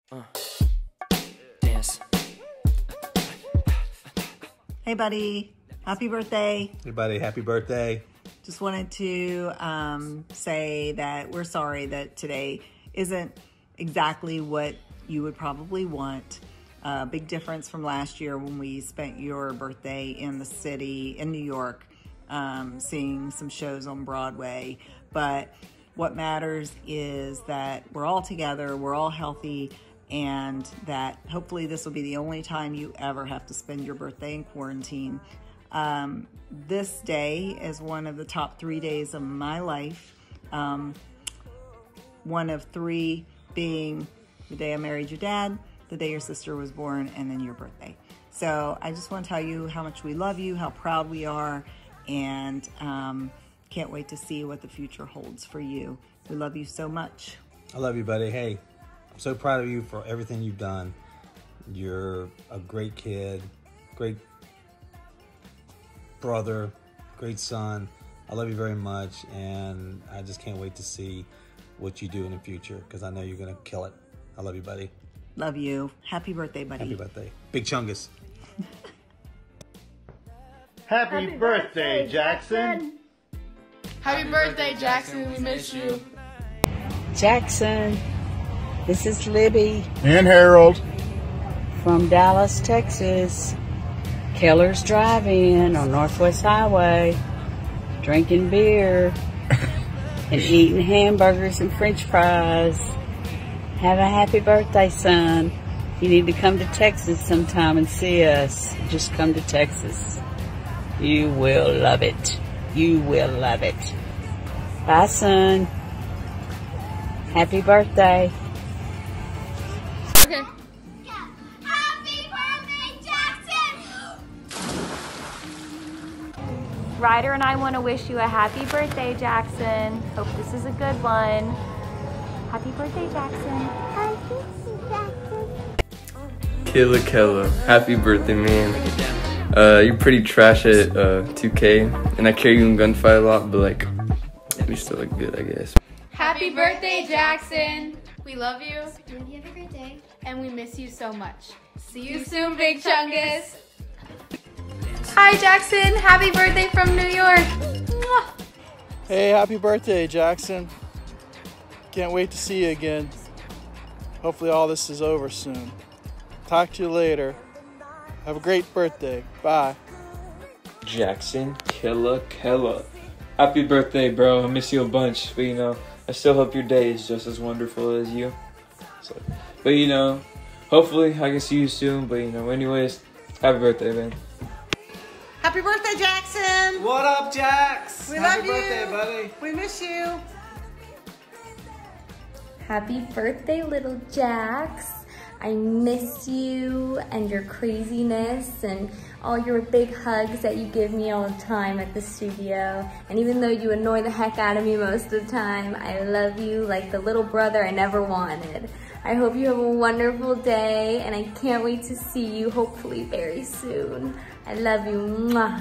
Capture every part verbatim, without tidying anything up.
Uh, dance. Hey, buddy. Happy birthday. Hey, buddy. Happy birthday. Just wanted to um, say that we're sorry that today isn't exactly what you would probably want. A uh, big difference from last year when we spent your birthday in the city, in New York, um, seeing some shows on Broadway. But what matters is that we're all together, we're all healthy, and that hopefully this will be the only time you ever have to spend your birthday in quarantine. Um, this day is one of the top three days of my life. Um, one of three being the day I married your dad, the day your sister was born, and then your birthday. So I just want to tell you how much we love you, how proud we are, and um, can't wait to see what the future holds for you. We love you so much. I love you, buddy. Hey, I'm so proud of you for everything you've done. You're a great kid, great brother, great son. I love you very much, and I just can't wait to see what you do in the future, because I know you're going to kill it. I love you, buddy. Love you. Happy birthday, buddy. Happy birthday. Big Chungus. Happy, Happy birthday, Jaxon. Happy birthday, Jaxon. We miss you. Jaxon, this is Libby. And Harold. From Dallas, Texas. Keller's Drive-In on Northwest Highway. Drinking beer. And eating hamburgers and french fries. Have a happy birthday, son. You need to come to Texas sometime and see us. Just come to Texas. You will love it. You will love it. Bye, son. Happy birthday. Okay. Happy birthday, Jaxon! Ryder and I want to wish you a happy birthday, Jaxon. Hope this is a good one. Happy birthday, Jaxon. Happy birthday, Jaxon. Killa Killa, happy birthday, man. Uh, you're pretty trash at uh, two K, and I carry you in gunfight a lot, but like, you still look good, I guess. Happy birthday, Jaxon. We love you. You have a great day. And we miss you so much. See you soon, Big Chungus. Hi, Jaxon. Happy birthday from New York. Hey, happy birthday, Jaxon. Can't wait to see you again. Hopefully all this is over soon. Talk to you later. Have a great birthday. Bye. Jaxon, Killa Killa. Happy birthday, bro. I miss you a bunch, but you know, I still hope your day is just as wonderful as you. So, but you know, hopefully I can see you soon, but you know, anyways, happy birthday, man. Happy birthday, Jaxon! What up, Jax? We Happy love you. birthday, buddy. We miss you. Happy birthday, little Jax. I miss you and your craziness and all your big hugs that you give me all the time at the studio. And even though you annoy the heck out of me most of the time, I love you like the little brother I never wanted. I hope you have a wonderful day, and I can't wait to see you hopefully very soon. I love you. Mwah.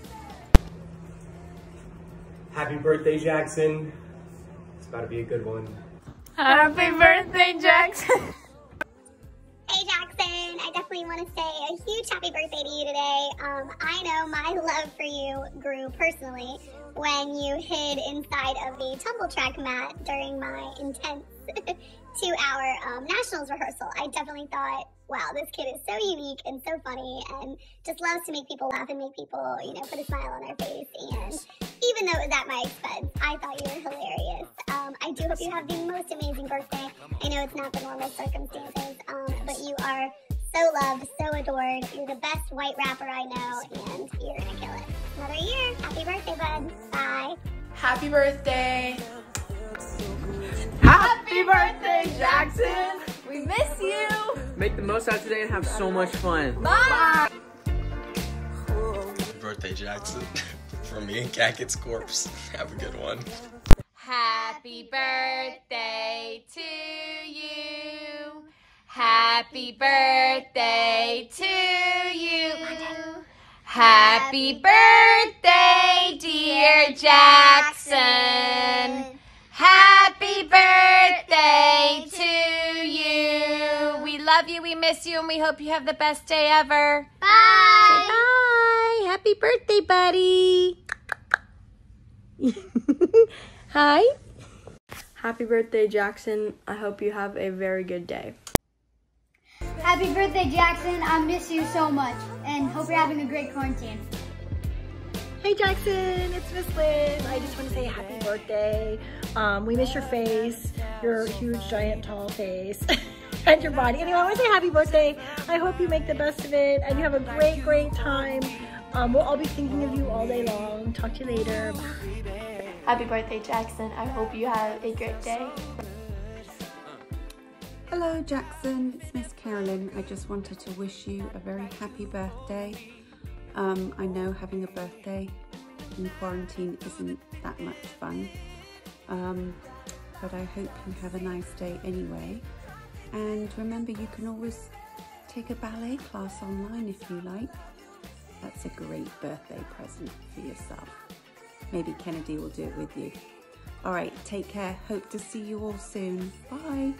Happy birthday, Jaxon. It's about to be a good one. Happy birthday, Jaxon. Hey, Jaxon. I definitely want to say a huge happy birthday to you today. Um, I know my love for you grew personally when you hid inside of the tumble track mat during my intense two-hour um, nationals rehearsal. I definitely thought, wow, this kid is so unique and so funny and just loves to make people laugh and make people, you know, put a smile on their face. And even though it was at my expense, I thought you were hilarious. Um, I do hope you have the most amazing birthday. I know it's not the normal circumstances, um, but you are so loved, so adored. You're the best white rapper I know, and you're gonna kill it. Another year. Happy birthday, bud. Bye. Happy birthday. Happy birthday, Jaxon. We miss you. Make the most out of today and have so much fun. Bye. Happy birthday, Jaxon. From me and Cacket's Corpse. Have a good one. Happy birthday to you. Happy birthday to you. Happy birthday, dear Jaxon. Happy birthday to you. love you, we miss you, and we hope you have the best day ever. Bye. Say bye. Happy birthday, buddy. Hi. Happy birthday, Jackson. I hope you have a very good day. Happy birthday, Jackson. I miss you so much and hope you're having a great quarantine. Hey Jackson, it's Miss Liz. I just want to say happy birthday. Um, we miss your face, your huge, giant, tall face, and your body. Anyway, I want to say happy birthday. I hope you make the best of it and you have a great, great time. Um, we'll all be thinking of you all day long. Talk to you later. Bye. Happy birthday, Jackson. I hope you have a great day. Hello Jackson, it's Miss Carolyn. I just wanted to wish you a very happy birthday. Um, I know having a birthday in quarantine isn't that much fun, um, but I hope you have a nice day anyway. And remember, you can always take a ballet class online if you like. That's a great birthday present for yourself. Maybe Kennedy will do it with you. All right, take care. Hope to see you all soon. Bye.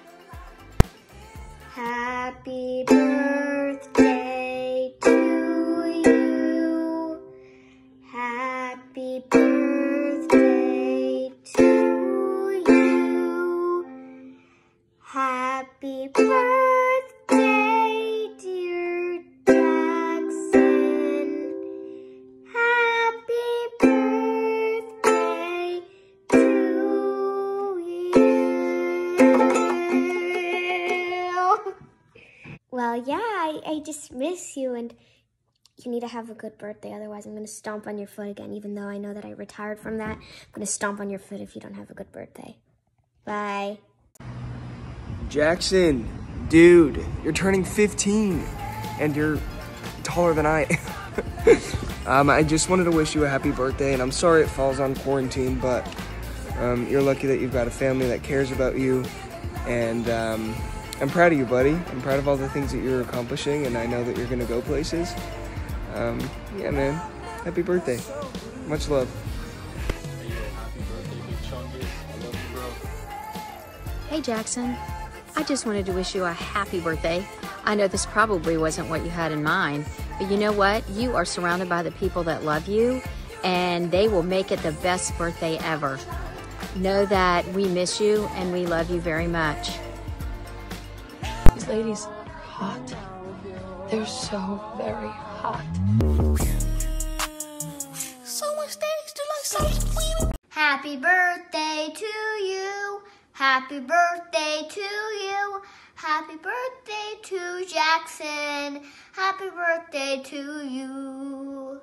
Happy birthday to you. Happy birthday to you. Happy birthday, dear Jackson. Happy birthday to you. Well, yeah, I, I just miss you, and you need to have a good birthday, otherwise I'm going to stomp on your foot again, even though I know that I retired from that. I'm going to stomp on your foot if you don't have a good birthday. Bye. Jackson, dude, you're turning fifteen, and you're taller than I am. um, I just wanted to wish you a happy birthday, and I'm sorry it falls on quarantine, but um, you're lucky that you've got a family that cares about you, and um, I'm proud of you, buddy. I'm proud of all the things that you're accomplishing, and I know that you're gonna go places. Um, yeah, man. Happy birthday. Much love. Hey Jackson, I just wanted to wish you a happy birthday. I know this probably wasn't what you had in mind, but you know what? You are surrounded by the people that love you, and they will make it the best birthday ever. Know that we miss you and we love you very much. These ladies are hot. They're so very hot. So much things to like, so sweet. Happy birthday to you. Happy birthday to you. Happy birthday to Jackson. Happy birthday to you.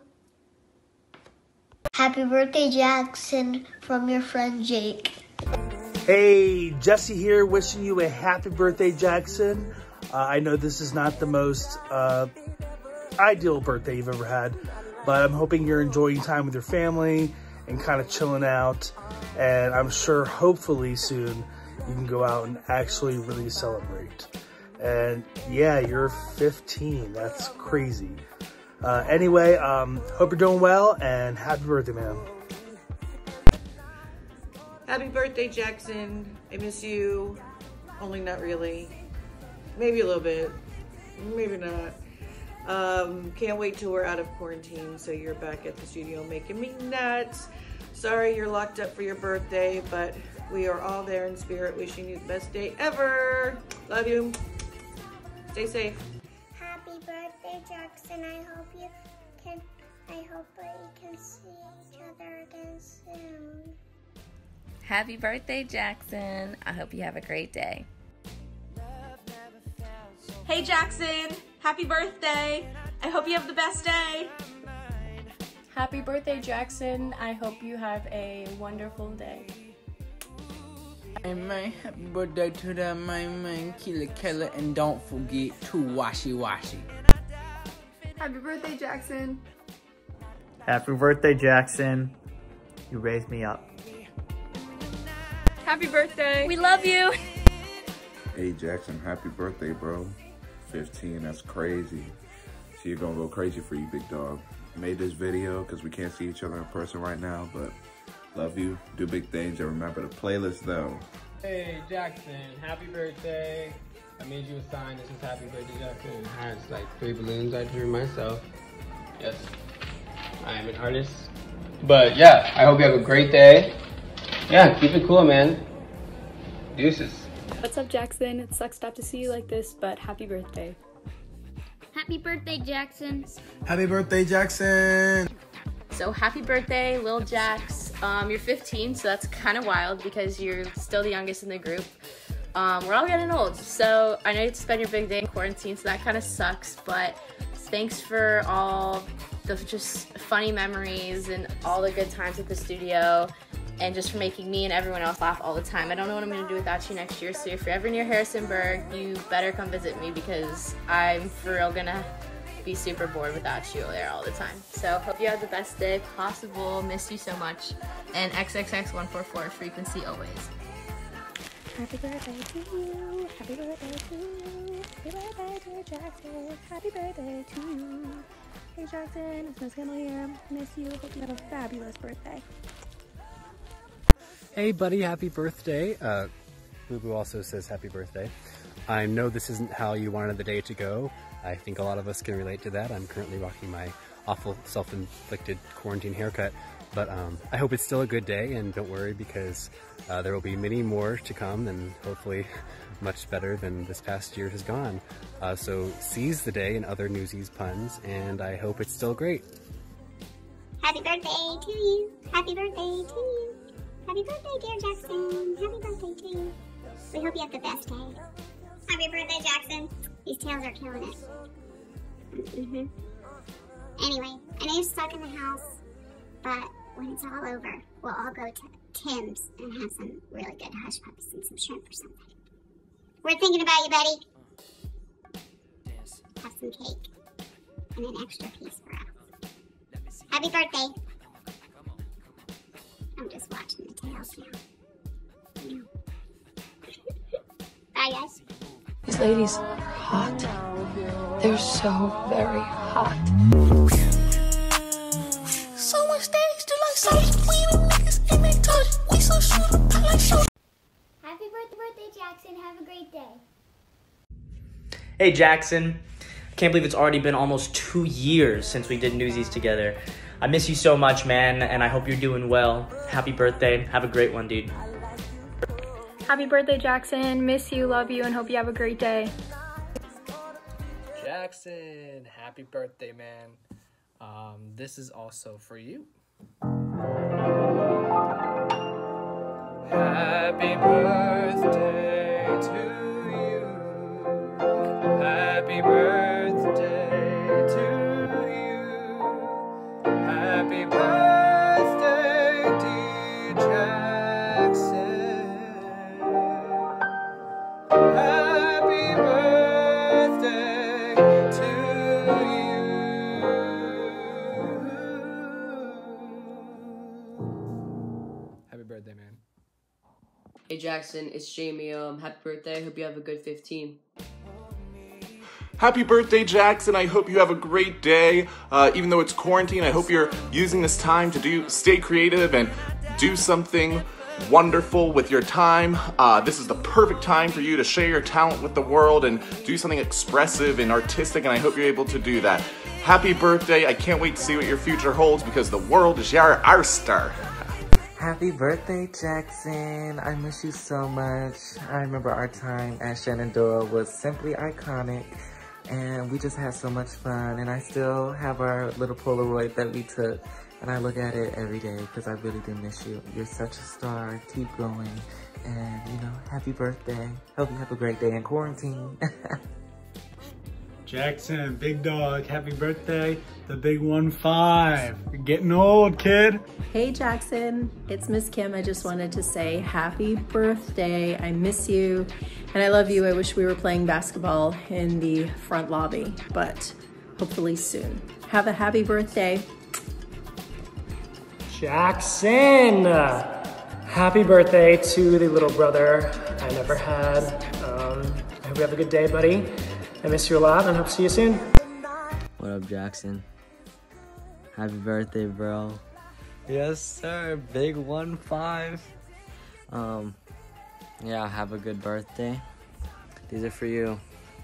Happy birthday, Jackson, from your friend Jake. Hey, Jesse here, wishing you a happy birthday, Jackson. Uh, I know this is not the most uh, ideal birthday you've ever had, but I'm hoping you're enjoying time with your family and kind of chilling out. And I'm sure, hopefully soon, you can go out and actually really celebrate. And yeah, you're fifteen. That's crazy. Uh, anyway, um, hope you're doing well, and happy birthday, man. Happy birthday, Jackson. I miss you. Only not really. Maybe a little bit. Maybe not. Um, can't wait till we're out of quarantine so you're back at the studio making me nuts. Sorry you're locked up for your birthday, but we are all there in spirit wishing you the best day ever. Love you. Stay safe. Happy birthday, Jackson. I hope you can, I hope that you can see each other again soon. Happy birthday, Jackson. I hope you have a great day. Hey, Jackson. Happy birthday. I hope you have the best day. Happy birthday, Jackson. I hope you have a wonderful day. Hey man, happy birthday to that man, man, Killer Killer, and don't forget to washy washy. Happy birthday, Jackson. Happy birthday, Jackson. You raised me up. Happy birthday. We love you. Hey Jackson, happy birthday, bro. fifteen, that's crazy. So you're gonna go crazy for you, big dog. Made this video because we can't see each other in person right now, but love you, do big things, and remember the playlist though. Hey Jackson, happy birthday. I made you a sign. This is Happy Birthday, Jackson. It has like three balloons I drew myself. Yes, I am an artist. But yeah, I hope you have a great day. Yeah, keep it cool, man. Deuces. What's up, Jackson? It sucks to have to see you like this, but happy birthday. Happy birthday, Jackson. Happy birthday, Jackson. So happy birthday, Lil Jax. Um, you're fifteen, so that's kind of wild because you're still the youngest in the group. Um, we're all getting old, so I know you have to spend your big day in quarantine, so that kind of sucks, but thanks for all the just funny memories and all the good times at the studio, and just for making me and everyone else laugh all the time. I don't know what I'm going to do without you next year, so if you're ever near Harrisonburg, you better come visit me because I'm for real going to be super bored without you there all the time. So hope you have the best day possible. Miss you so much. And X X X one four four frequency always. Happy birthday to you. Happy birthday to you. Happy birthday, dear Jackson. Happy birthday to you. Hey Jackson, it's Miss Kendall here. Miss you. Hope you have a fabulous birthday. Hey buddy, happy birthday. Uh, Boo Boo also says happy birthday. I know this isn't how you wanted the day to go. I think a lot of us can relate to that. I'm currently rocking my awful self-inflicted quarantine haircut, but um, I hope it's still a good day, and don't worry because uh, there will be many more to come, and hopefully much better than this past year has gone. Uh, so seize the day and other Newsies puns, and I hope it's still great. Happy birthday to you. Happy birthday to you. Happy birthday, dear Jackson. Happy birthday to you. We hope you have the best day. Happy birthday, Jackson. These tails are killing it. Mm-hmm. Anyway, I know you're stuck in the house, but when it's all over, we'll all go to Tim's and have some really good hush puppies and some shrimp or something. We're thinking about you, buddy. Have some cake and an extra piece for us. Happy birthday. I'm just watching the tails now. Bye, guys. These ladies are hot. They're so very hot. So much stage to like sauce. We the niggas and they touch. We so shooter, I like shoot. Happy birthday, birthday, Jackson. Have a great day. Hey, Jackson. I can't believe it's already been almost two years since we did Newsies together. I miss you so much, man, and I hope you're doing well. Happy birthday. Have a great one, dude. Happy birthday, Jackson. Miss you, love you, and hope you have a great day. Jackson, happy birthday, man. Um, this is also for you. Happy birthday to you. Happy birthday to you. Happy birthday, dear Jackson. Happy birthday to you. Happy birthday, man. Hey Jackson, it's Jamie. Um, happy birthday. Hope you have a good fifteen. Happy birthday, Jackson. I hope you have a great day. Uh, even though it's quarantine, I hope you're using this time to do stay creative and do something wonderful with your time. Uh, this is the perfect time for you to share your talent with the world and do something expressive and artistic, and I hope you're able to do that. Happy birthday. I can't wait to see what your future holds because the world is your oyster. Happy birthday, Jackson. I miss you so much. I remember our time at Shenandoah was simply iconic, and we just had so much fun, and I still have our little Polaroid that we took, and I look at it every day because I really do miss you. You're such a star. Keep going, and, you know, happy birthday. Hope you have a great day in quarantine. Jackson, big dog, happy birthday. The big one five. You're getting old, kid. Hey Jackson, it's Miss Kim. I just wanted to say happy birthday. I miss you and I love you. I wish we were playing basketball in the front lobby, but hopefully soon. Have a happy birthday. Jackson, happy birthday to the little brother I never had. Um, I hope you have a good day, buddy. I miss you a lot and hope to see you soon. What up, Jackson? Happy birthday, bro. Yes, sir. Big one five. Um, yeah, have a good birthday. These are for you.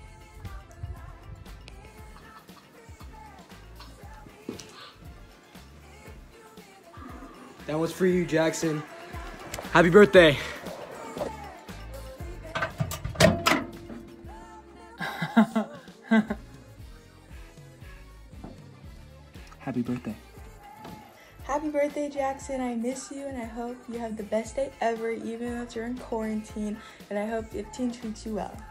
That one's for you, Jackson. Happy birthday. Happy birthday. Happy birthday, Jackson. I miss you and I hope you have the best day ever, even though you're in quarantine, and I hope fifteen treats you well.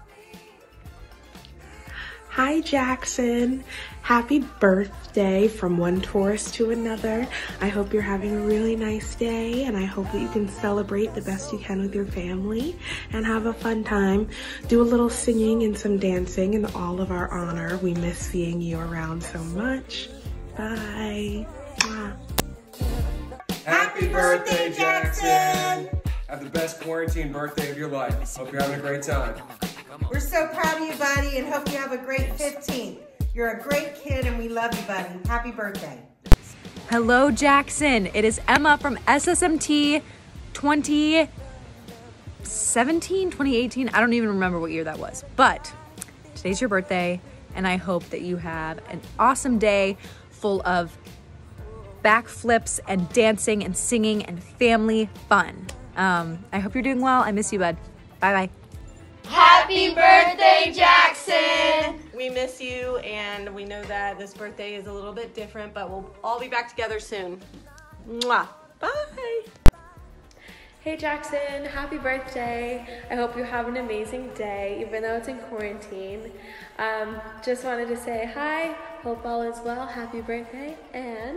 Hi, Jackson. Happy birthday from one tourist to another. I hope you're having a really nice day, and I hope that you can celebrate the best you can with your family and have a fun time. Do a little singing and some dancing in all of our honor. We miss seeing you around so much. Bye. Mwah. Happy birthday, Jackson! Have the best quarantine birthday of your life. Hope you're having a great time. We're so proud of you, buddy, and hope you have a great fifteenth. You're a great kid, and we love you, buddy. Happy birthday. Hello, Jackson. It is Emma from S S M T twenty seventeen, twenty eighteen. I don't even remember what year that was, but today's your birthday, and I hope that you have an awesome day full of backflips and dancing and singing and family fun. Um, I hope you're doing well. I miss you, bud. Bye-bye. Happy birthday, Jackson! We miss you, and we know that this birthday is a little bit different, but we'll all be back together soon. Mwah. Bye! Hey Jackson, happy birthday. I hope you have an amazing day, even though it's in quarantine. Um, just wanted to say hi, hope all is well, happy birthday, and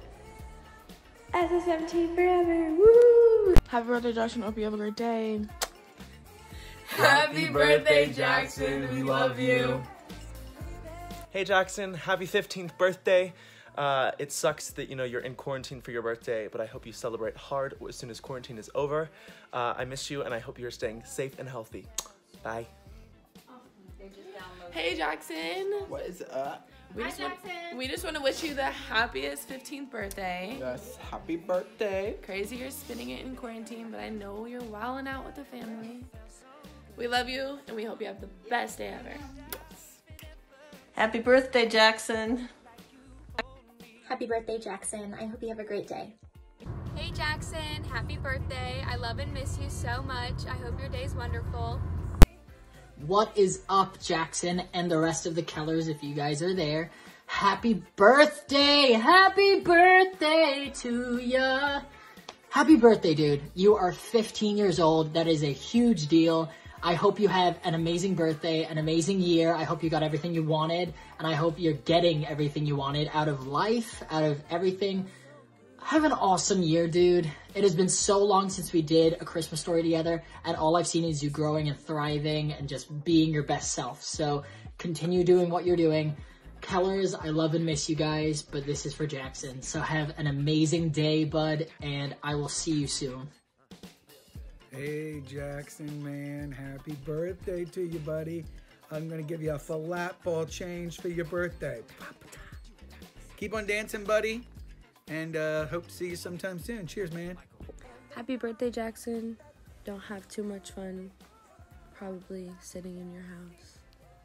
S S M T forever, woo! Happy birthday, Jackson, hope you have a great day. Happy birthday, Jackson, we love you. Hey Jackson, happy fifteenth birthday. Uh, it sucks that, you know, you're in quarantine for your birthday, but I hope you celebrate hard as soon as quarantine is over. Uh, I miss you, and I hope you're staying safe and healthy. Bye. Hey Jackson. What is up? We Hi just want, Jackson. we just want to wish you the happiest fifteenth birthday. Yes, happy birthday. Crazy you're spending it in quarantine, but I know you're wilding out with the family. We love you, and we hope you have the best day ever. Happy birthday, Jackson. Happy birthday, Jackson. I hope you have a great day. Hey Jackson, happy birthday. I love and miss you so much. I hope your day's wonderful. What is up, Jackson and the rest of the Kellers, if you guys are there? Happy birthday! Happy birthday to ya! Happy birthday, dude. You are fifteen years old. That is a huge deal. I hope you have an amazing birthday, an amazing year. I hope you got everything you wanted, and I hope you're getting everything you wanted out of life, out of everything. Have an awesome year, dude. It has been so long since we did a Christmas story together, and all I've seen is you growing and thriving and just being your best self. So continue doing what you're doing. Kellers, I love and miss you guys, but this is for Jackson. So have an amazing day, bud, and I will see you soon. Hey, Jackson, man. Happy birthday to you, buddy. I'm going to give you a flat ball change for your birthday. Keep on dancing, buddy. And uh, hope to see you sometime soon. Cheers, man. Happy birthday, Jackson. Don't have too much fun. Probably sitting in your house.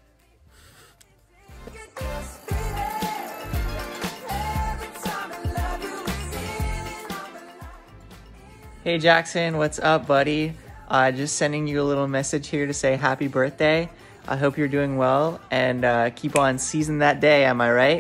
Hey Jackson, what's up, buddy? Uh, just sending you a little message here to say happy birthday. I hope you're doing well, and uh, keep on seizing that day, am I right?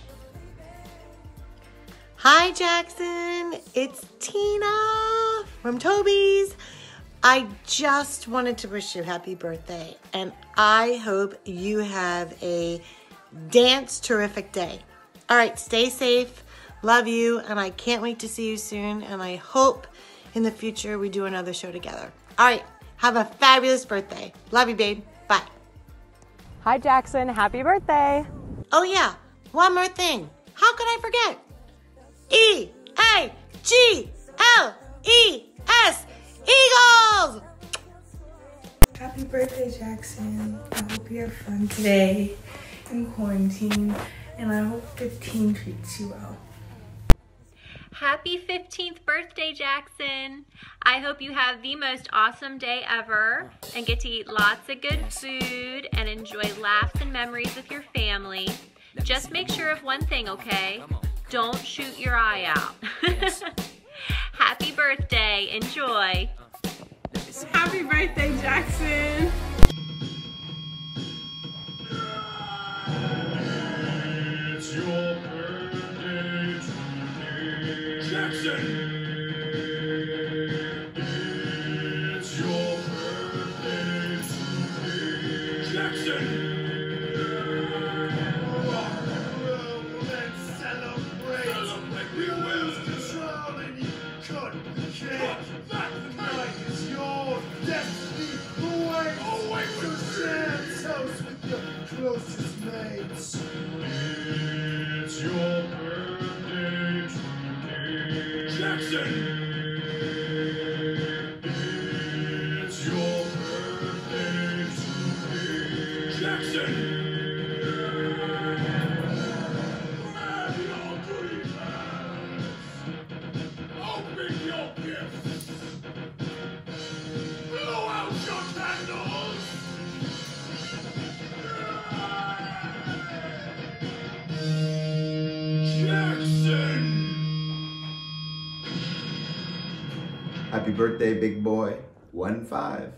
Hi Jackson, it's Tina from Toby's. I just wanted to wish you happy birthday, and I hope you have a dance terrific day. All right, stay safe, love you, and I can't wait to see you soon, and I hope in the future we do another show together. All right, have a fabulous birthday. Love you, babe. Bye. Hi Jackson, happy birthday. Oh yeah, one more thing. How could I forget? E A G L E S, Eagles! Happy birthday, Jackson. I hope you have fun today in quarantine, and I hope fifteen treats you well. Happy fifteenth birthday, Jaxon. I hope you have the most awesome day ever and get to eat lots of good food and enjoy laughs and memories with your family. Just make sure of one thing, okay? Don't shoot your eye out. Happy birthday. Enjoy. Happy birthday, Jaxon. It's your birthday today, Jaxon. It's your birthday today, Jaxon. Let's celebrate. Celebrate. You lose control and you cut the cake. Tonight is your destiny. Away, away to share toast with your closest mates. It's your birthday today, Jaxon. It's your birthday today, Jaxon. Grab your goodie bags. Open your gifts. Blow out your candles. Jaxon. Happy birthday, big boy. One five.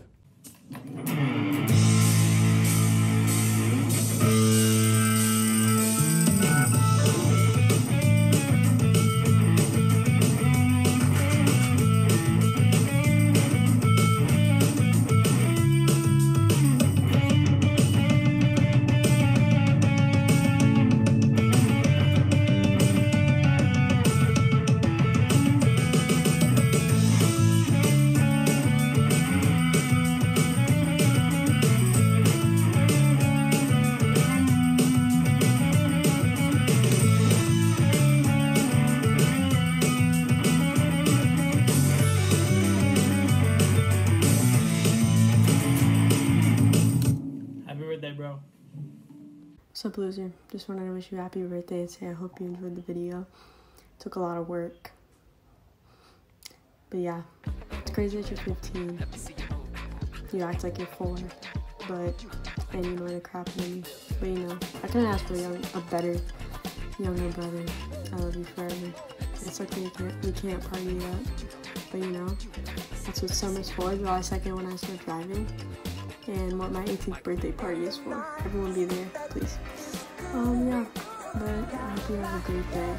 Bro. What's up, loser? Just wanted to wish you a happy birthday and say I hope you enjoyed the video. It took a lot of work. But yeah, it's crazy that you're fifteen. You act like you're four, but and you know the crap in me. But you know, I couldn't ask for a, young, a better younger brother. I love you forever. It's like we can't we can't party yet, but you know, that's what summer's for. July second when I start driving. And what my eighteenth birthday party is for. Everyone be there, please. Um, yeah, but I hope you have a great day.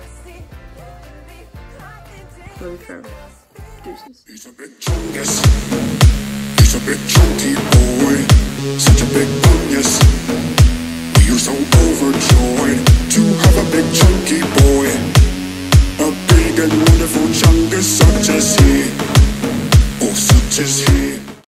Love you forever. Deuces. He's a bit chungus. He's a bit chunky boy. Such a big bum, yes. We are so overjoyed to have a big chunky boy. A big and wonderful chungus such as he. Oh, such as he.